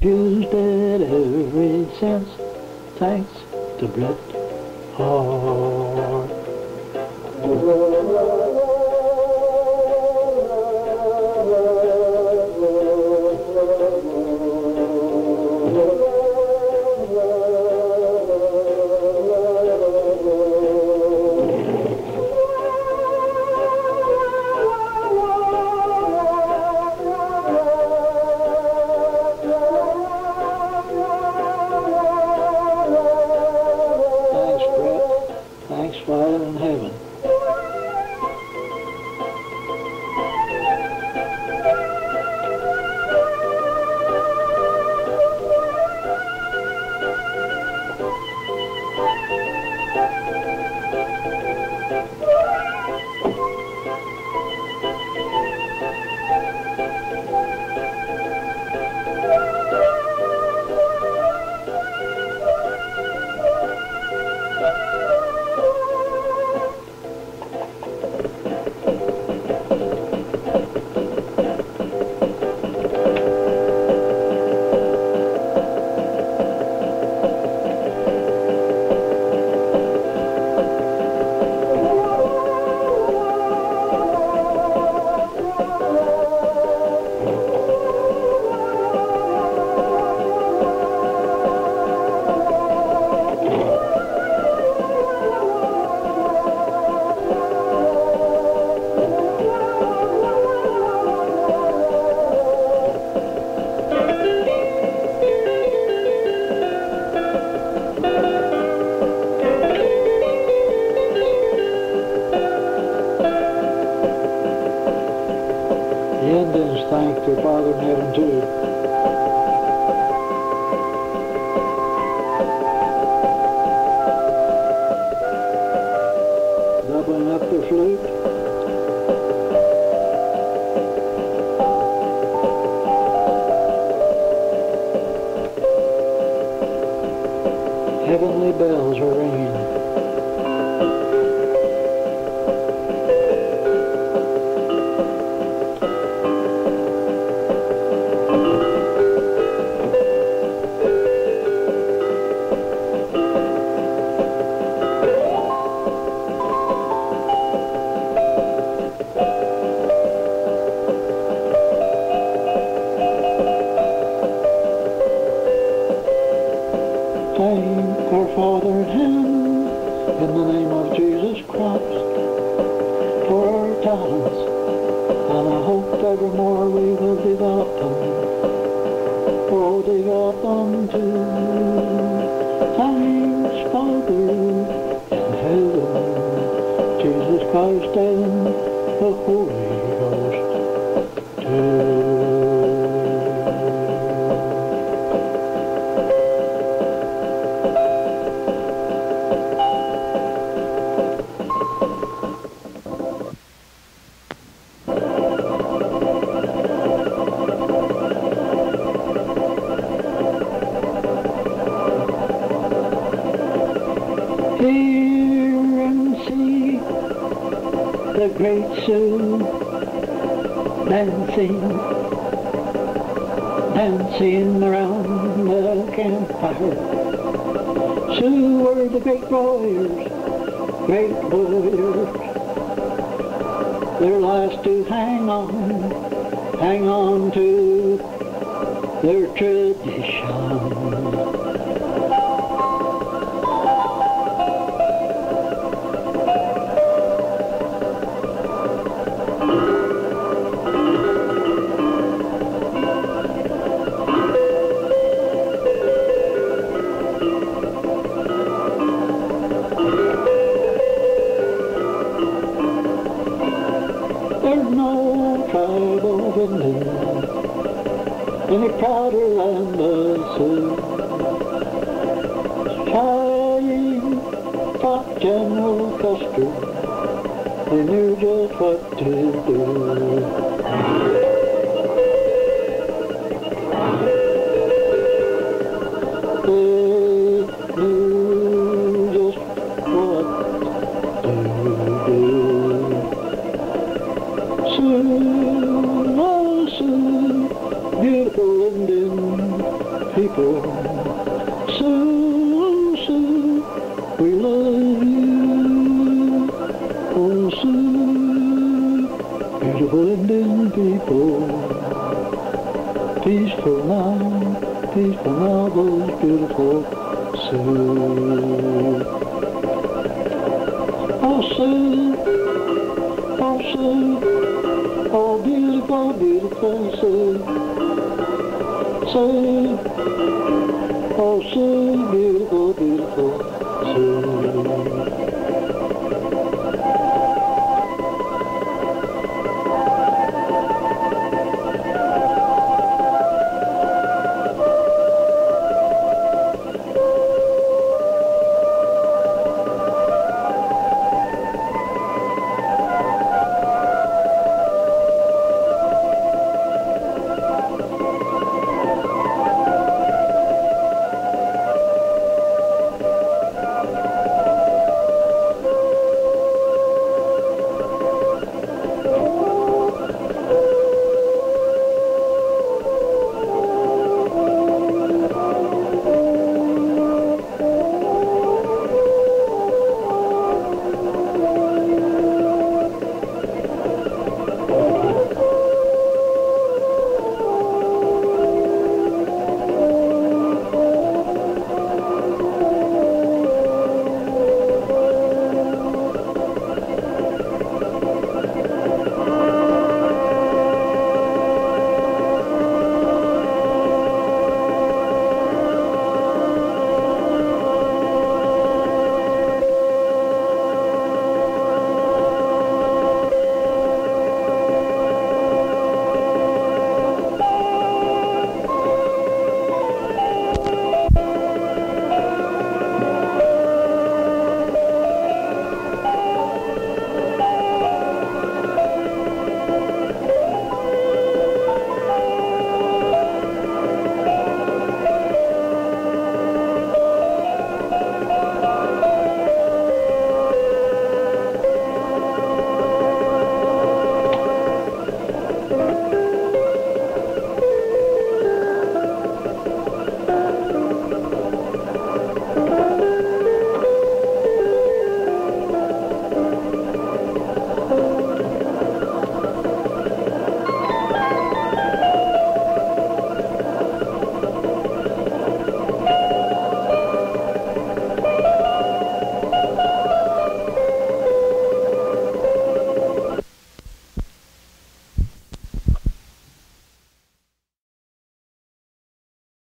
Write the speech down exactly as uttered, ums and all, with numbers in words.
used it ever since, thanks to Bret Hart. Father in heaven. Thank their Father in heaven too. Doubling up the flute. Heavenly bells are ringing. Thank our Father in heaven, in the name of Jesus Christ, for our talents, and I hope evermore we will develop them, or develop them too. Thanks, Father in heaven, Jesus Christ and the Holy Ghost too. Hear and see the great Sue dancing, dancing around the campfire. Sue were the great warriors, great warriors. Their lives to hang on, hang on to their tradition. There's no tribe of Indians any prouder than the Sioux. Trying fought General Custer, they knew just what to do. They knew just what to do. Sue, oh Sue, beautiful Indian, people. Sue, Sue, we love you. Oh, Sue, beautiful Indian people. Peaceful now, peaceful now, those beautiful Sue. Oh, Sue, oh, Sue, oh, beautiful, beautiful Sue. Sue, oh, Sue, beautiful, beautiful